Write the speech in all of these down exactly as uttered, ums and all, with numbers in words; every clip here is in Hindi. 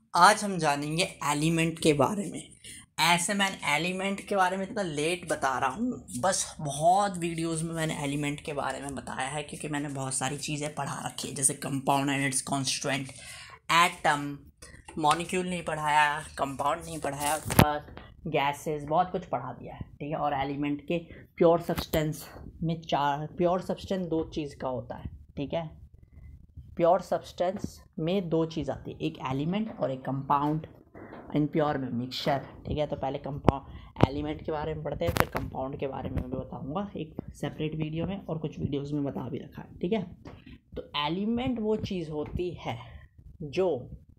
आज हम जानेंगे एलिमेंट के बारे में। ऐसे मैं एलिमेंट के बारे में इतना लेट बता रहा हूँ, बस बहुत वीडियोस में मैंने एलिमेंट के बारे में बताया है क्योंकि मैंने बहुत सारी चीज़ें पढ़ा रखी है, जैसे compound and its constituent, atom, molecule नहीं पढ़ाया, कंपाउंड नहीं पढ़ाया, उसके बाद गैसेस, बहुत कुछ पढ़ा दिया है। ठीक है। और एलिमेंट के प्योर सब्सटेंस में चार प्योर सब्सटेंस दो चीज़ का होता है। ठीक है। प्योर सब्सटेंस में दो चीज़ आती है, एक एलिमेंट और एक कंपाउंड। इन प्योर में मिक्सचर। ठीक है। तो पहले कंपाउंड एलिमेंट के बारे में पढ़ते हैं, फिर कंपाउंड के बारे में मैं बताऊंगा एक सेपरेट वीडियो में, और कुछ वीडियोस में बता भी रखा है। ठीक है। तो एलिमेंट वो चीज़ होती है जो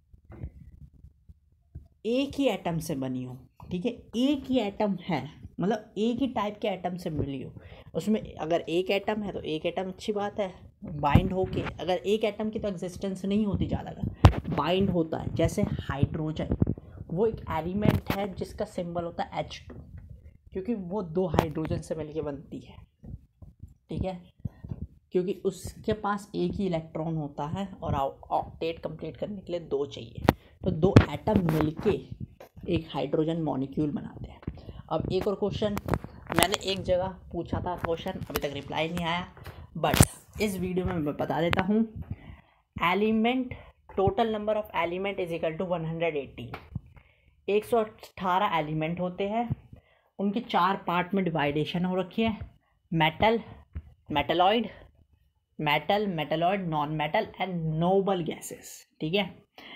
एक ही एटम से बनी हो। ठीक है। एक ही एटम है, मतलब एक ही टाइप के एटम से मिली हो। उसमें अगर एक एटम है तो एक एटम अच्छी बात है, बाइंड होके। अगर एक एटम की तो एग्जिस्टेंस नहीं होती ज़्यादातर, बाइंड होता है। जैसे हाइड्रोजन, वो एक एलिमेंट है जिसका सिंबल होता है एच टू, क्योंकि वो दो हाइड्रोजन से मिलके बनती है। ठीक है। क्योंकि उसके पास एक ही इलेक्ट्रॉन होता है और ऑक्टेट कंप्लीट करने के लिए दो चाहिए, तो दो एटम मिलके एक हाइड्रोजन मॉलिक्यूल बनाते हैं। अब एक और क्वेश्चन मैंने एक जगह पूछा था, क्वेश्चन अभी तक रिप्लाई नहीं आया, बट इस वीडियो में मैं बता देता हूँ। Element, total number of element is equal to one hundred eighteen. एक सौ अठारह एलिमेंट होते हैं, उनके चार पार्ट में डिवाइडेशन हो रखी है। Metal, metalloid, metal, metalloid, non metal and noble gases. ठीक है।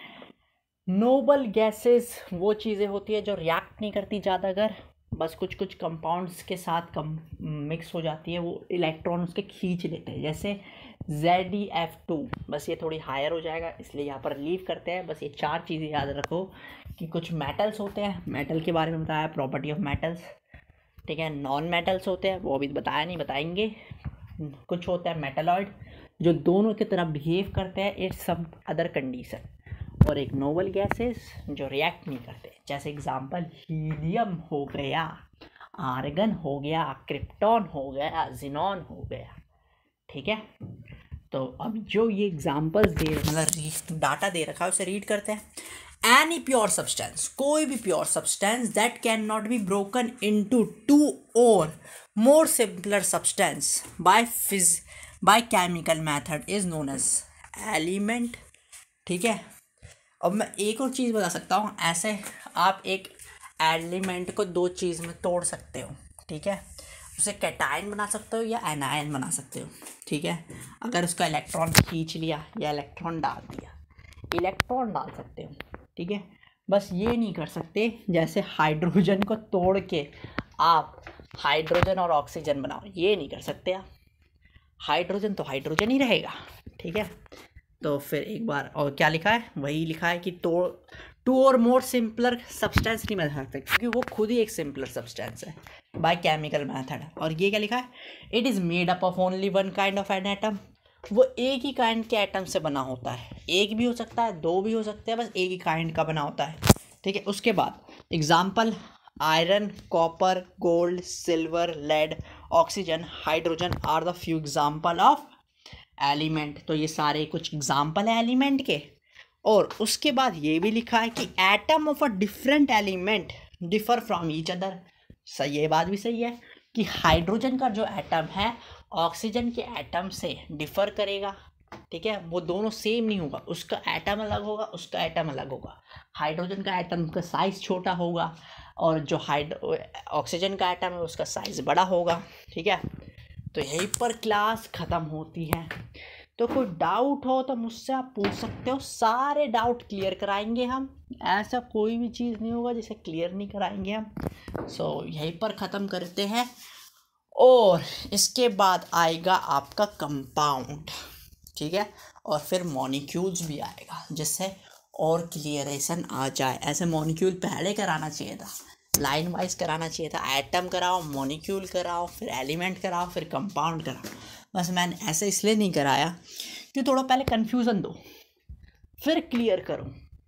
नोबल गैसेस वो चीज़ें होती है जो रिएक्ट नहीं करती ज़्यादातर, बस कुछ कुछ कंपाउंड्स के साथ कम मिक्स हो जाती है, वो इलेक्ट्रॉन उसके खींच लेते हैं। जैसे जेड ई एफ टू, बस ये थोड़ी हायर हो जाएगा इसलिए यहाँ पर लीव करते हैं। बस ये चार चीज़ें याद रखो कि कुछ मेटल्स होते हैं, मेटल के बारे में बताया, प्रॉपर्टी ऑफ मेटल्स। ठीक है। नॉन मेटल्स होते हैं, वो अभी बताया नहीं, बताएंगे। कुछ होता है मेटलॉइड जो दोनों की तरह बिहेव करते हैं इट्स सम अदर कंडीशन, और एक नोबल गैसेस जो रिएक्ट नहीं करते। जैसे एग्जांपल हीलियम हो गया, आर्गन हो गया, क्रिप्टॉन हो गया, जिनॉन हो गया। ठीक है। तो अब जो ये एग्जांपल्स दे मतलब डाटा दे रखा है उसे रीड करते हैं। एनी प्योर सब्सटेंस, कोई भी pure substance that can not be broken into two or more simpler substance by फिज by chemical method is known as element. ठीक है। अब मैं एक और चीज़ बता सकता हूँ, ऐसे आप एक एलिमेंट को दो चीज़ में तोड़ सकते हो। ठीक है। उसे कैटायन बना सकते हो या एनायन बना सकते हो। ठीक है। अगर उसका इलेक्ट्रॉन खींच लिया या इलेक्ट्रॉन डाल दिया, इलेक्ट्रॉन डाल सकते हो। ठीक है। बस ये नहीं कर सकते जैसे हाइड्रोजन को तोड़ के आप हाइड्रोजन और ऑक्सीजन बनाओ, ये नहीं कर सकते आप। हाइड्रोजन तो हाइड्रोजन ही रहेगा। ठीक है। तो फिर एक बार और क्या लिखा है, वही लिखा है कि तो to or more simpler substance नहीं बना सकते, क्योंकि वो खुद ही एक सिंपलर सब्सटेंस है बाय केमिकल मेथड। और ये क्या लिखा है, it is made up of only one kind of an atom. वो एक ही काइंड के एटम से बना होता है, एक भी हो सकता है, दो भी हो सकते हैं, बस एक ही काइंड का बना होता है। ठीक है। उसके बाद example iron, copper, gold, silver, lead, oxygen, hydrogen are the few example of element. तो ये सारे कुछ एग्जाम्पल है एलिमेंट के। और उसके बाद ये भी लिखा है कि atom of a different element differ from each other. सही, ये बात भी सही है कि हाइड्रोजन का जो एटम है ऑक्सीजन के एटम से डिफर करेगा। ठीक है। वो दोनों सेम नहीं होगा, उसका एटम अलग होगा, उसका एटम अलग होगा। हाइड्रोजन का एटम का साइज़ छोटा होगा और जो हाइड्रो ऑक्सीजन का एटम है उसका साइज़ बड़ा होगा। ठीक है। तो यहीं पर क्लास ख़त्म होती है। तो कोई डाउट हो तो मुझसे आप पूछ सकते हो, सारे डाउट क्लियर कराएंगे हम। ऐसा कोई भी चीज़ नहीं होगा जिसे क्लियर नहीं कराएंगे हम। सो so, यहीं पर ख़त्म करते हैं, और इसके बाद आएगा आपका कंपाउंड। ठीक है। और फिर मॉलिक्यूल्स भी आएगा, जिससे और क्लियरेशन आ जाए। ऐसे मॉलिक्यूल पहले कराना चाहिए था, लाइन वाइज कराना चाहिए था। एटम कराओ, मॉलिक्यूल कराओ, फिर एलिमेंट कराओ, फिर कंपाउंड कराओ। बस मैंने ऐसे इसलिए नहीं कराया कि थोड़ा पहले कन्फ्यूज़न दो फिर क्लियर करो।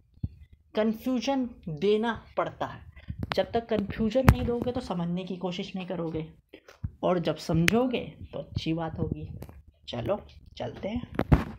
कन्फ्यूजन देना पड़ता है, जब तक कन्फ्यूजन नहीं दोगे तो समझने की कोशिश नहीं करोगे, और जब समझोगे तो अच्छी बात होगी। चलो चलते हैं।